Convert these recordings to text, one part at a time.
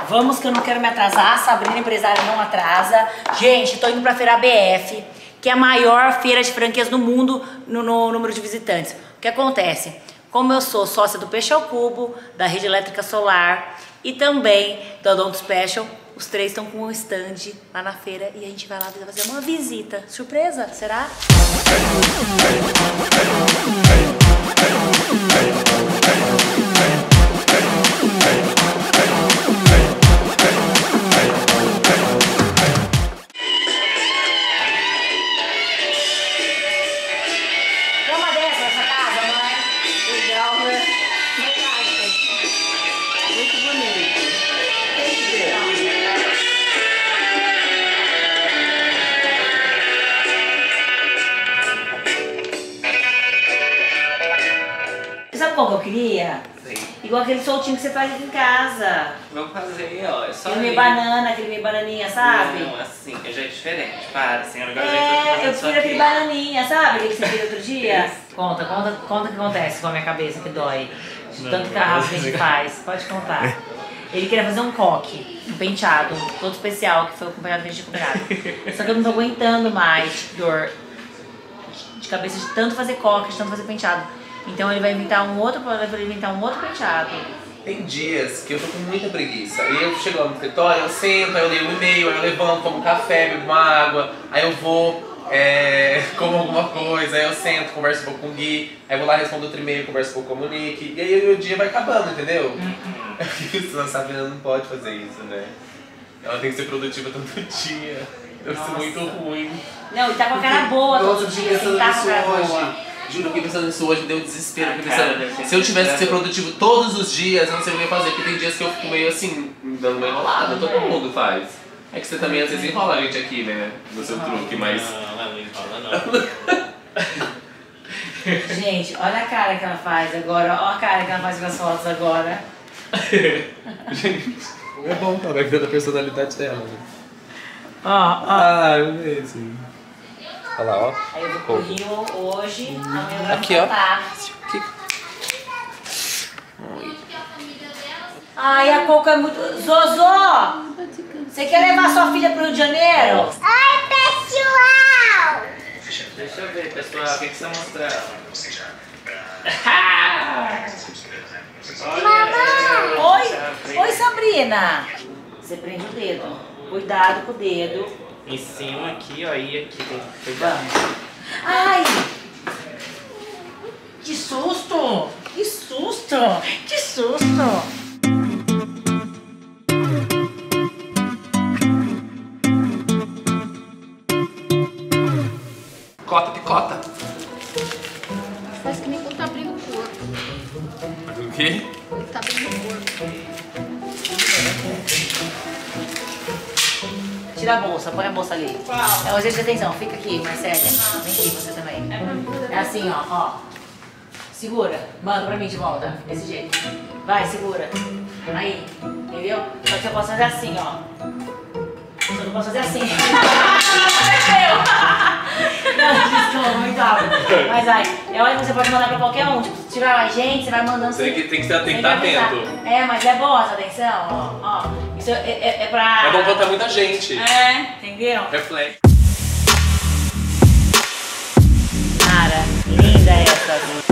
vamos que eu não quero me atrasar. Sabrina, empresária, não atrasa. Gente, tô indo pra Feira BF, que é a maior feira de franquias do mundo no número de visitantes. O que acontece? Como eu sou sócia do Peixe ao Cubo, da Rede Elétrica Solar e também da Odonto Special, os três estão com um stand lá na feira e a gente vai lá fazer uma visita. Surpresa, será? Sabe qual que eu queria? Sim. Igual aquele soltinho que você faz aqui em casa. Vamos fazer, ó. É só Aquele meio banana, aquele meio bananinha, sabe? Não, assim, que já é diferente. Para, assim, agora eu prefiro aquele bananinha, sabe? Aquele que você fez outro dia. Isso. Conta o que acontece com a minha cabeça que dói. De tanto carrasco que a gente faz. Pode contar. Ele queria fazer um coque, um penteado, todo especial, que foi o penteado que a gente tinha combinado. Só que eu não tô aguentando mais dor de cabeça de tanto fazer coque, de tanto fazer penteado. Então ele vai inventar um outro penteado. Tem dias que eu tô com muita preguiça. E eu chego lá no escritório, eu sento, aí eu leio um e-mail, aí eu levanto, tomo um café, bebo uma água, aí eu vou, como alguma coisa, aí eu sento, converso um pouco com o Gui, aí eu vou lá, respondo outro e-mail, converso um pouco com a Monique, e aí o dia vai acabando, entendeu? A Sabrina não pode fazer isso, né? Ela tem que ser produtiva todo dia. Deve ser muito ruim. Não, e tá com a cara boa todo Nossa, dia, assim, tá com a cara boa. Juro, eu fiquei pensando nisso hoje, me deu um desespero. Se eu tivesse que ser produtivo todos os dias, eu não sei o que eu ia fazer, porque tem dias que eu fico meio assim, dando uma enrolada, todo mundo faz. É que você também às vezes enrola a gente aqui, né? No seu truque, mas. Não enrola não. Gente, olha a cara que ela faz agora, olha a cara que ela faz com as fotos agora. Gente, é bom, ela vai ver a personalidade dela. Né? Ó. eu vejo assim. Olha lá, ó. Aí eu vou pro Rio hoje, amanhã eu vou aqui, ó. voltar. Aqui. Ai, a Coco é muito... Zozô! Você quer levar sua filha pro Rio de Janeiro? Oi, pessoal! Deixa eu ver, pessoal, o que você mostrar? Oi! Oi, Sabrina! Você prende o dedo. Cuidado com o dedo. Em cima aqui, ó, e aqui tem que cuidar. Ai! Que susto! Que susto! Que susto! Picota. Faz que nem quando tá abrindo o corpo. O quê? Quando tá abrindo o corpo. Tira a bolsa, põe a bolsa ali. É um exercício de atenção, fica aqui, Marcélia. Vem aqui, você também. É assim, ó. Segura, manda pra mim de volta, desse jeito. Vai, segura. Aí, entendeu? Só que eu posso fazer assim, ó. Só que eu posso fazer assim. Não, desculpa, muito rápido. Mas aí, é hora que você pode mandar pra qualquer um. Tipo, se tiver mais gente, você vai mandando. Tem que estar atento. É, mas é boa essa atenção, ó. Isso é pra... É bom botar muita gente. Entendeu? Reflete. Cara, linda essa.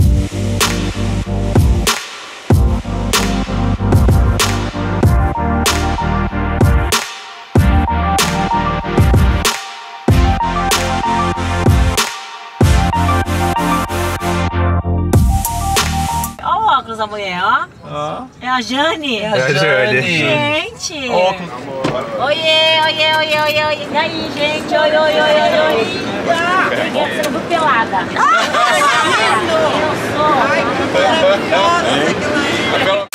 Olha o óculos da mulher, ó. É a Jane. É a Jane. Gente. Óculos. Oiê. E aí, gente? Oi. Peguei você muito pelada. Eu sou. Ai, que maravilhosa.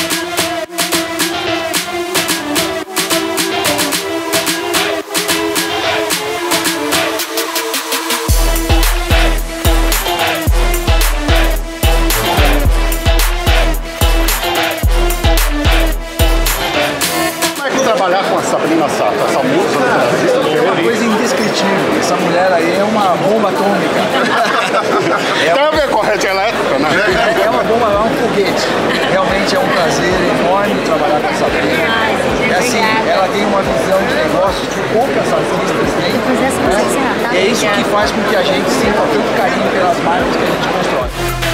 Trabalhar com a Sabrina Sato, essa musa no Brasil, É uma coisa indescritível. Essa mulher aí é uma bomba atômica. tem a ver com a rede elétrica, né? É uma bomba, é um foguete. Realmente é um prazer enorme trabalhar com a Sabrina. poucas artistas têm. Pois é, sensacional. E é isso que faz com que a gente sinta tanto carinho pelas marcas que a gente constrói.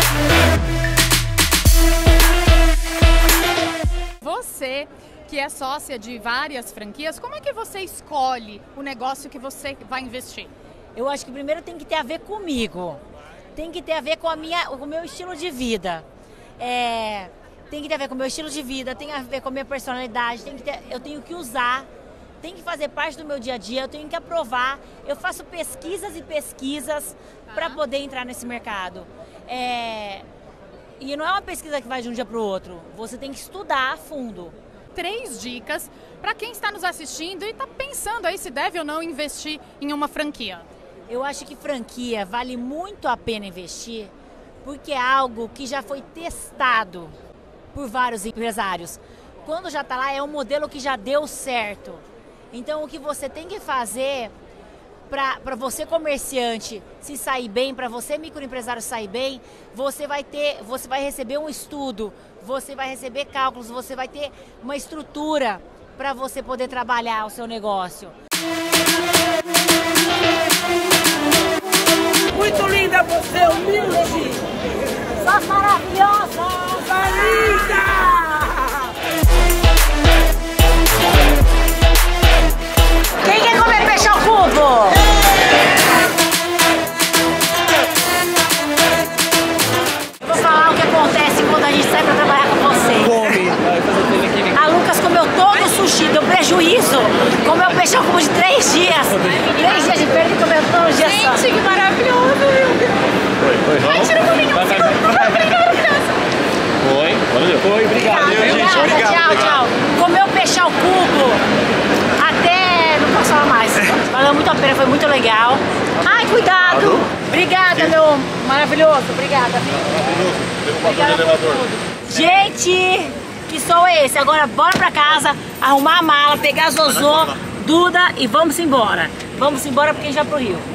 Você, que é sócia de várias franquias, como é que você escolhe o negócio que você vai investir? Eu acho que primeiro tem que ter a ver comigo. Tem que ter a ver com o meu estilo de vida. Tem que ter a ver com o meu estilo de vida, tem a ver com a minha personalidade, eu tenho que usar, tem que fazer parte do meu dia a dia, eu tenho que aprovar. Eu faço pesquisas e pesquisas para poder entrar nesse mercado. E não é uma pesquisa que vai de um dia para o outro, você tem que estudar a fundo. 3 dicas para quem está nos assistindo e está pensando aí se deve ou não investir em uma franquia. Eu acho que franquia vale muito a pena investir, porque é algo que já foi testado por vários empresários. Quando já está lá, é um modelo que já deu certo. Então, o que você tem que fazer para você comerciante se sair bem, para você microempresário sair bem, você vai receber um estudo, você vai receber cálculos, você vai ter uma estrutura para você poder trabalhar o seu negócio. Muito linda você, humilde! Só maravilhosa! Linda! Quem quer comer peixe ao cubo? Eu vou falar o que acontece quando a gente sai pra trabalhar com você. A Lucas comeu todo o sushi, deu prejuízo. Comeu peixe ao cubo de 3 dias. 3 dias de perda e comeu todos os dias só. Gente, que maravilhoso, viu? Ai, tira um pouquinho. Oi, obrigado. Obrigada, Obrigado. tchau, tchau. Comeu peixe ao cubo. Até não posso falar mais. Valeu muito a pena, foi muito legal. Ai, cuidado. Obrigada, meu maravilhoso. Obrigada. Obrigada por tudo. Gente, que sou esse? Agora bora pra casa, arrumar a mala, pegar a Zozô, Duda e vamos embora. Vamos embora porque a gente vai pro Rio.